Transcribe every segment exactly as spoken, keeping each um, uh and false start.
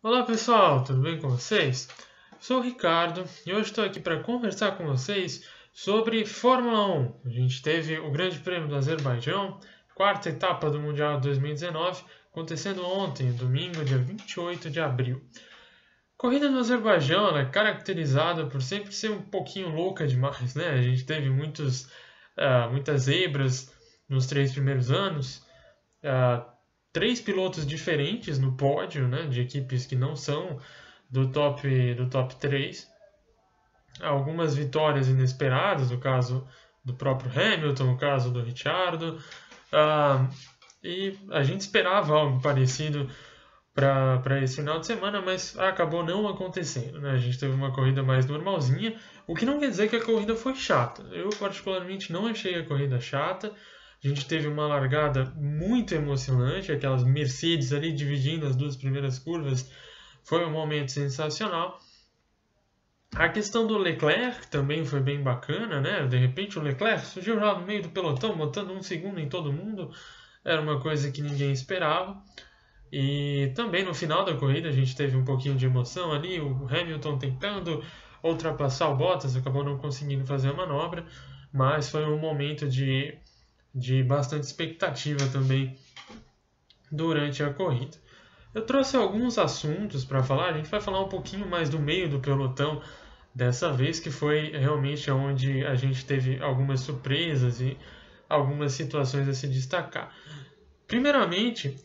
Olá pessoal, tudo bem com vocês? Sou o Ricardo e hoje estou aqui para conversar com vocês sobre Fórmula um. A gente teve o Grande Prêmio do Azerbaijão, quarta etapa do Mundial dois mil e dezenove, acontecendo ontem, domingo, dia vinte e oito de abril. A corrida do Azerbaijão ela é caracterizada por sempre ser um pouquinho louca demais, né? A gente teve muitos, uh, muitas zebras nos três primeiros anos, uh, três pilotos diferentes no pódio, né, de equipes que não são do top, do top três. Algumas vitórias inesperadas, no caso do próprio Hamilton, no caso do Ricciardo. Uh, e a gente esperava algo parecido para esse final de semana, mas acabou não acontecendo, né? A gente teve uma corrida mais normalzinha, o que não quer dizer que a corrida foi chata. Eu, particularmente, não achei a corrida chata. A gente teve uma largada muito emocionante, aquelas Mercedes ali dividindo as duas primeiras curvas. Foi um momento sensacional. A questão do Leclerc também foi bem bacana, né? De repente o Leclerc surgiu já no meio do pelotão, botando um segundo em todo mundo. Era uma coisa que ninguém esperava. E também no final da corrida a gente teve um pouquinho de emoção ali. O Hamilton tentando ultrapassar o Bottas, acabou não conseguindo fazer a manobra. Mas foi um momento de... de bastante expectativa também durante a corrida. Eu trouxe alguns assuntos para falar, a gente vai falar um pouquinho mais do meio do pelotão dessa vez, que foi realmente onde a gente teve algumas surpresas e algumas situações a se destacar. Primeiramente,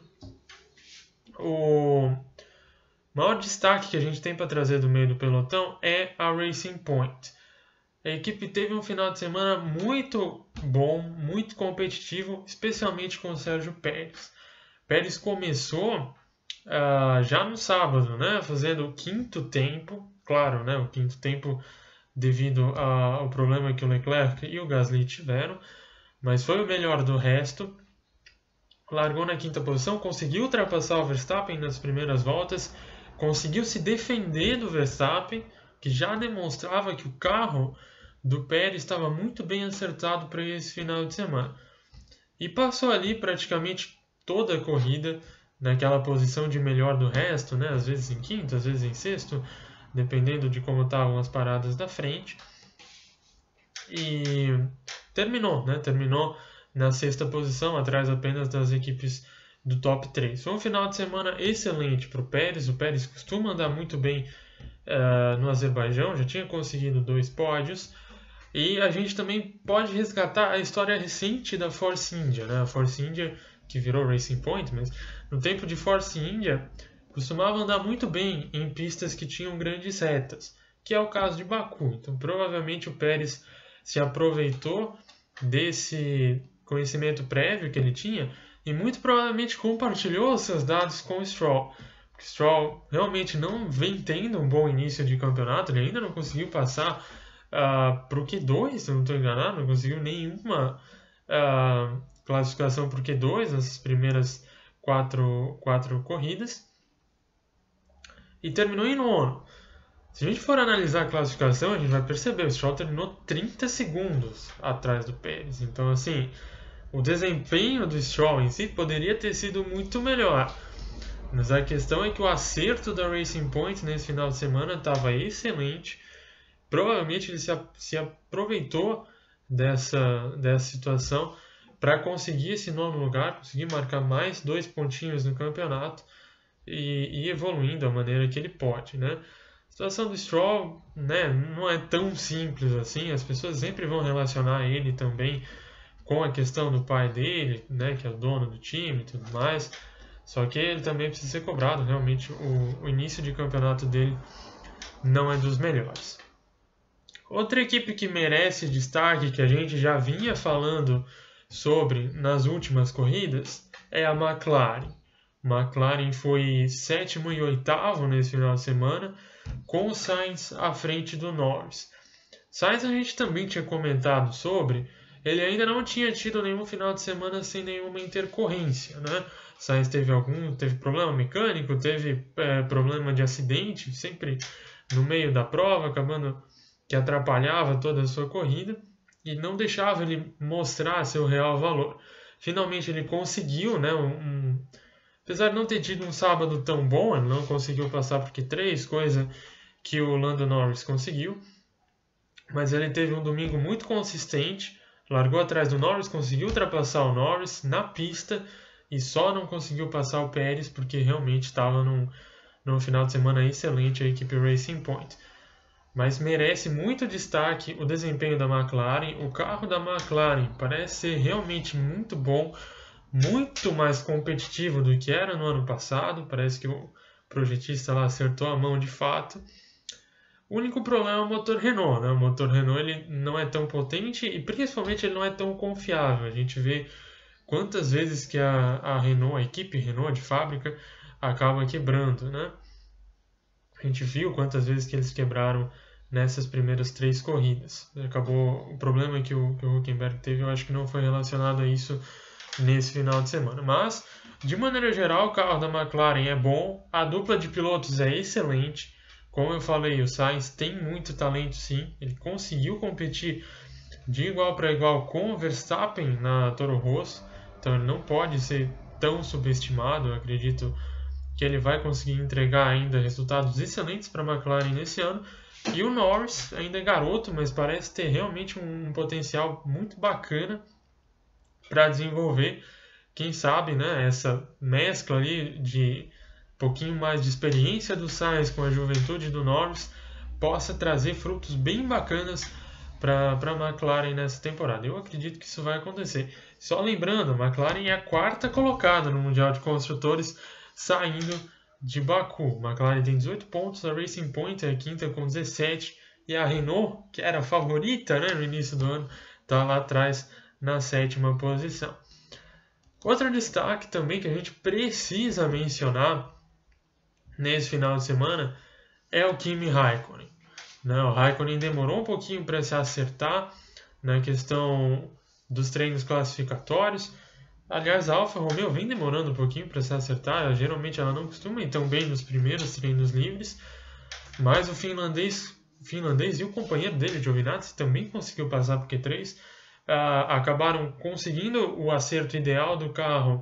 o maior destaque que a gente tem para trazer do meio do pelotão é a Racing Point. A equipe teve um final de semana muito bom, muito competitivo, especialmente com o Sérgio Pérez. Pérez começou uh, já no sábado, né, fazendo o quinto tempo, claro, né, o quinto tempo devido a, ao problema que o Leclerc e o Gasly tiveram, mas foi o melhor do resto. Largou na quinta posição, conseguiu ultrapassar o Verstappen nas primeiras voltas, conseguiu se defender do Verstappen, que já demonstrava que o carro do Pérez estava muito bem acertado para esse final de semana. E passou ali praticamente toda a corrida naquela posição de melhor do resto, né? Às vezes em quinto, às vezes em sexto, dependendo de como estavam as paradas da frente. E terminou, né? Terminou na sexta posição, atrás apenas das equipes do top três. Foi um final de semana excelente para o Pérez. O Pérez costuma andar muito bem Uh, no Azerbaijão, já tinha conseguido dois pódios, e a gente também pode resgatar a história recente da Force India, né? A Force India, que virou Racing Point, mas no tempo de Force India costumava andar muito bem em pistas que tinham grandes retas, que é o caso de Baku. Então provavelmente o Pérez se aproveitou desse conhecimento prévio que ele tinha e muito provavelmente compartilhou seus dados com o Stroll. Stroll realmente não vem tendo um bom início de campeonato, ele ainda não conseguiu passar uh, para o Q dois, se eu não estou enganado, não conseguiu nenhuma uh, classificação para o Q dois nessas primeiras quatro, quatro corridas, e terminou em nono. Se a gente for analisar a classificação, a gente vai perceber que o Stroll terminou trinta segundos atrás do Pérez, então assim, o desempenho do Stroll em si poderia ter sido muito melhor. Mas a questão é que o acerto da Racing Point nesse final de semana estava excelente. Provavelmente ele se, se aproveitou dessa, dessa situação para conseguir esse nono lugar, conseguir marcar mais dois pontinhos no campeonato e, e evoluindo da maneira que ele pode, né? A situação do Stroll, né, não é tão simples assim. As pessoas sempre vão relacionar ele também com a questão do pai dele, né, que é o dono do time e tudo mais. Só que ele também precisa ser cobrado, realmente o, o início de campeonato dele não é dos melhores. Outra equipe que merece destaque, que a gente já vinha falando sobre nas últimas corridas, é a McLaren. McLaren foi sétimo e oitavo nesse final de semana, com o Sainz à frente do Norris. Sainz a gente também tinha comentado sobre, ele ainda não tinha tido nenhum final de semana sem nenhuma intercorrência, né? Sainz teve algum, teve problema mecânico, teve é, problema de acidente, sempre no meio da prova, acabando que atrapalhava toda a sua corrida e não deixava ele mostrar seu real valor. Finalmente ele conseguiu, né, um, apesar de não ter tido um sábado tão bom, ele não conseguiu passar por Q três, coisa que o Lando Norris conseguiu, mas ele teve um domingo muito consistente, largou atrás do Norris, conseguiu ultrapassar o Norris na pista e só não conseguiu passar o Pérez porque realmente estava num, num final de semana excelente a equipe Racing Point. Mas merece muito destaque o desempenho da McLaren. O carro da McLaren parece ser realmente muito bom, muito mais competitivo do que era no ano passado. Parece que o projetista lá acertou a mão de fato. O único problema é o motor Renault, né? O motor Renault ele não é tão potente e principalmente ele não é tão confiável. A gente vê quantas vezes que a, a Renault, a equipe Renault de fábrica, acaba quebrando, né? A gente viu quantas vezes que eles quebraram nessas primeiras três corridas. Acabou o problema que o, que o Hülkenberg teve, eu acho que não foi relacionado a isso nesse final de semana. Mas, de maneira geral, o carro da McLaren é bom, a dupla de pilotos é excelente. Como eu falei, o Sainz tem muito talento sim, ele conseguiu competir de igual para igual com o Verstappen na Toro Rosso, então ele não pode ser tão subestimado. Eu acredito que ele vai conseguir entregar ainda resultados excelentes para a McLaren nesse ano. E o Norris ainda é garoto, mas parece ter realmente um potencial muito bacana para desenvolver. Quem sabe, né, essa mescla ali de um pouquinho mais de experiência do Sainz com a juventude do Norris possa trazer frutos bem bacanas para a McLaren nessa temporada. Eu acredito que isso vai acontecer. Só lembrando, a McLaren é a quarta colocada no Mundial de Construtores, saindo de Baku. A McLaren tem dezoito pontos, a Racing Point é a quinta com dezessete, e a Renault, que era a favorita, né, no início do ano, está lá atrás na sétima posição. Outro destaque também que a gente precisa mencionar nesse final de semana é o Kimi Raikkonen. Né? O Raikkonen demorou um pouquinho para se acertar na questão dos treinos classificatórios. Aliás, a Alfa Romeo vem demorando um pouquinho para se acertar. Geralmente ela não costuma ir tão bem nos primeiros treinos livres. Mas o finlandês, o finlandês e o companheiro dele, Giovinazzi, também conseguiu passar por Q três. Uh, acabaram conseguindo o acerto ideal do carro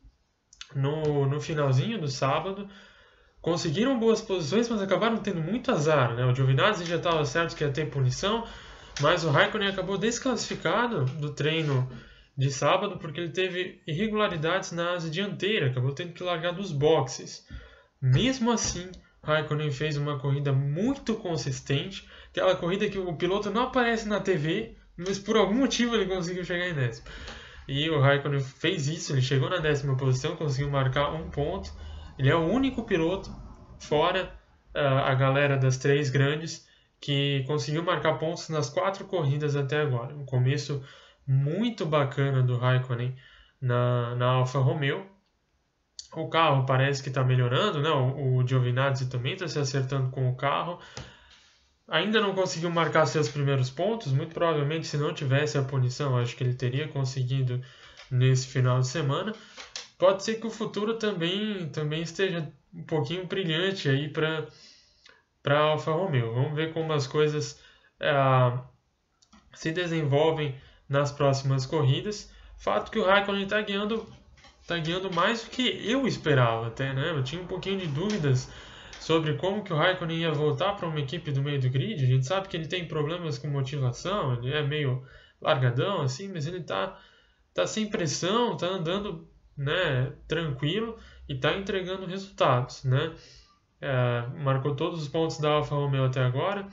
no, no finalzinho do sábado. Conseguiram boas posições, mas acabaram tendo muito azar. Né? O Giovinazzi já estava certo que ia ter punição, mas o Raikkonen acabou desclassificado do treino de sábado porque ele teve irregularidades na asa dianteira, acabou tendo que largar dos boxes. Mesmo assim, Raikkonen fez uma corrida muito consistente, aquela corrida que o piloto não aparece na T V, mas por algum motivo ele conseguiu chegar em décimo. E o Raikkonen fez isso, ele chegou na décima posição, conseguiu marcar um ponto. Ele é o único piloto, fora uh, a galera das três grandes, que conseguiu marcar pontos nas quatro corridas até agora. Um começo muito bacana do Raikkonen na, na Alfa Romeo. O carro parece que está melhorando, né? O, o Giovinazzi também está se acertando com o carro. Ainda não conseguiu marcar seus primeiros pontos. Muito provavelmente, se não tivesse a punição, acho que ele teria conseguido nesse final de semana. Pode ser que o futuro também, também esteja um pouquinho brilhante aí para para a Alfa Romeo. Vamos ver como as coisas é, se desenvolvem nas próximas corridas. Fato que o Raikkonen está guiando, tá guiando mais do que eu esperava até, né? Eu tinha um pouquinho de dúvidas sobre como que o Raikkonen ia voltar para uma equipe do meio do grid. A gente sabe que ele tem problemas com motivação, ele é meio largadão assim, mas ele está tá sem pressão, está andando, né, tranquilo e está entregando resultados, né? É, marcou todos os pontos da Alfa Romeo até agora,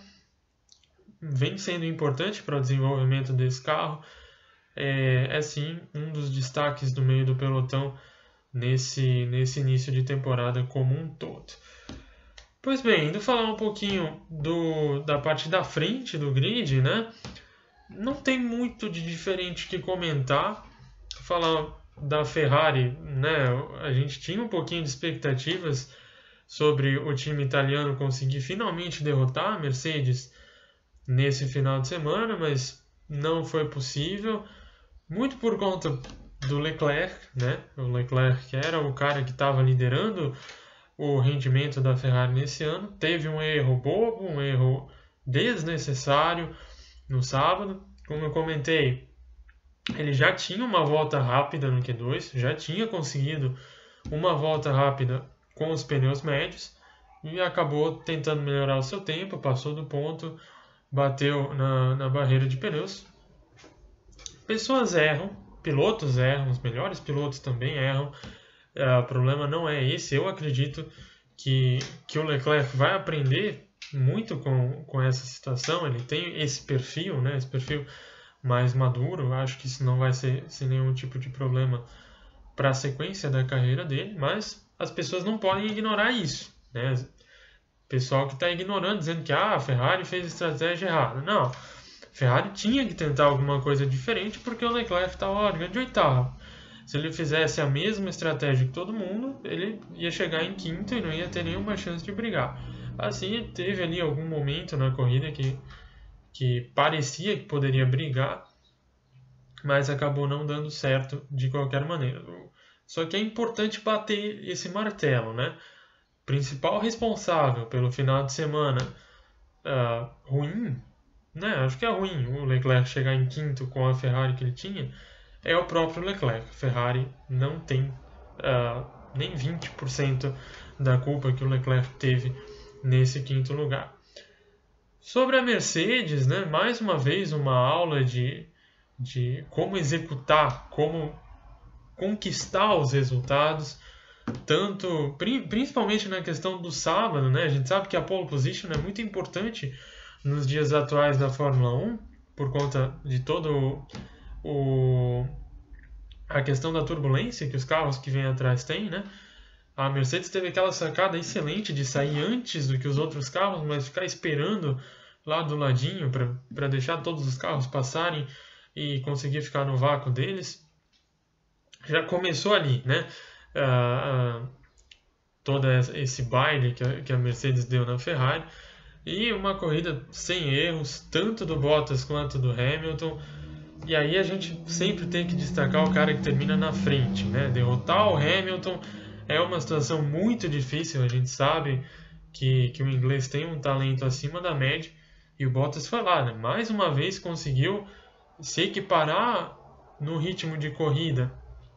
vem sendo importante para o desenvolvimento desse carro. É, é sim um dos destaques do meio do pelotão nesse, nesse início de temporada como um todo. Pois bem, indo falar um pouquinho do, da parte da frente do grid, né? Não tem muito de diferente que comentar. Falar da Ferrari, né? A gente tinha um pouquinho de expectativas sobre o time italiano conseguir finalmente derrotar a Mercedes nesse final de semana, mas não foi possível, muito por conta do Leclerc, né? O Leclerc era o cara que estava liderando o rendimento da Ferrari nesse ano, teve um erro bobo, um erro desnecessário no sábado. Como eu comentei, ele já tinha uma volta rápida no Q dois, já tinha conseguido uma volta rápida com os pneus médios e acabou tentando melhorar o seu tempo, passou do ponto, bateu na, na barreira de pneus. Pessoas erram, pilotos erram, os melhores pilotos também erram. Uh, o problema não é esse. Eu acredito que, que o Leclerc vai aprender muito com, com essa situação. Ele tem esse perfil, né, esse perfil mais maduro. Acho que isso não vai ser sem nenhum tipo de problema para a sequência da carreira dele, mas as pessoas não podem ignorar isso, né? Pessoal que está ignorando, dizendo que ah, a Ferrari fez estratégia errada. Não, a Ferrari tinha que tentar alguma coisa diferente porque o Leclerc estava largando de oitavo. Se ele fizesse a mesma estratégia que todo mundo, ele ia chegar em quinto e não ia ter nenhuma chance de brigar. Assim, teve ali algum momento na corrida que, que parecia que poderia brigar, mas acabou não dando certo de qualquer maneira. Só que é importante bater esse martelo, né? Principal responsável pelo final de semana uh, ruim, né? Acho que é ruim o Leclerc chegar em quinto com a Ferrari que ele tinha, é o próprio Leclerc. A Ferrari não tem uh, nem vinte por cento da culpa que o Leclerc teve nesse quinto lugar. Sobre a Mercedes, né? Mais uma vez uma aula de, de como executar, como conquistar os resultados, tanto principalmente na questão do sábado, né? A gente sabe que a pole position é muito importante nos dias atuais da Fórmula um, por conta de todo o, a questão da turbulência que os carros que vêm atrás têm, né? A Mercedes teve aquela sacada excelente de sair antes do que os outros carros, mas ficar esperando lá do ladinho para deixar todos os carros passarem e conseguir ficar no vácuo deles. Já começou ali, né? Uh, uh, todo esse baile que a, que a Mercedes deu na Ferrari, e uma corrida sem erros, tanto do Bottas quanto do Hamilton. E aí a gente sempre tem que destacar o cara que termina na frente, né? Derrotar o Hamilton é uma situação muito difícil. A gente sabe que, que o inglês tem um talento acima da média, e o Bottas foi lá, né? Mais uma vez conseguiu se equiparar no ritmo de corrida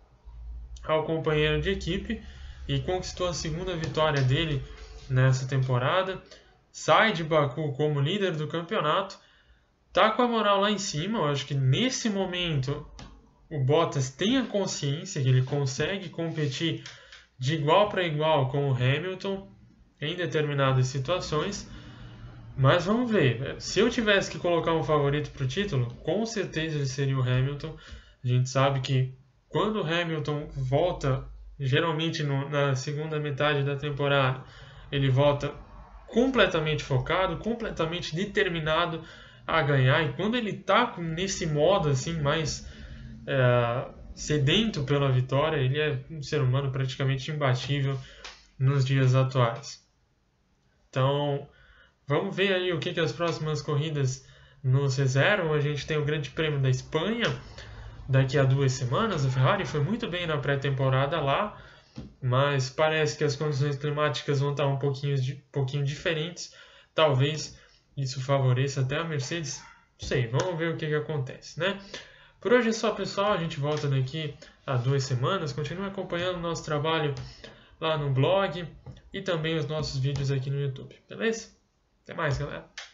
ao companheiro de equipe e conquistou a segunda vitória dele nessa temporada. Sai de Baku como líder do campeonato, tá com a moral lá em cima. Eu acho que nesse momento o Bottas tem a consciência que ele consegue competir de igual para igual com o Hamilton em determinadas situações, mas vamos ver. Se eu tivesse que colocar um favorito para o título, com certeza seria o Hamilton. A gente sabe que quando o Hamilton volta, geralmente no, na segunda metade da temporada, ele volta completamente focado, completamente determinado a ganhar. E quando ele está nesse modo assim, mais é, sedento pela vitória, ele é um ser humano praticamente imbatível nos dias atuais. Então, vamos ver aí o que, que as próximas corridas nos reservam. A gente tem o Grande Prêmio da Espanha daqui a duas semanas. A Ferrari foi muito bem na pré-temporada lá, mas parece que as condições climáticas vão estar um pouquinho, um pouquinho diferentes. Talvez isso favoreça até a Mercedes. Não sei, vamos ver o que, que acontece, né? Por hoje é só, pessoal. A gente volta daqui a duas semanas. Continue acompanhando o nosso trabalho lá no blog e também os nossos vídeos aqui no YouTube, beleza? Até mais, galera!